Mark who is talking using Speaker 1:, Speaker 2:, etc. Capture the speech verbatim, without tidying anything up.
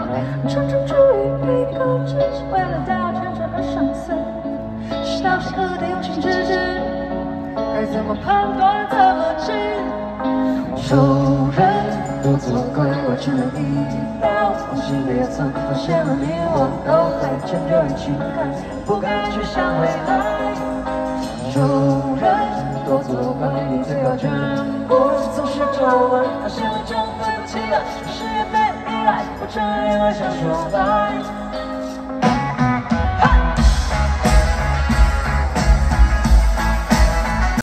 Speaker 1: 蠢蠢之于一个只是为了达成这个生死，是到谁恶的用心之至，该怎么判断怎么知？仇人多作怪，我只能一刀，往心里也曾发现了你我都还欠着人情感，不敢去想未来。仇人多作怪，你最好全部总是皱纹，发现了真对不起的，是也没依赖，我承认爱想说拜。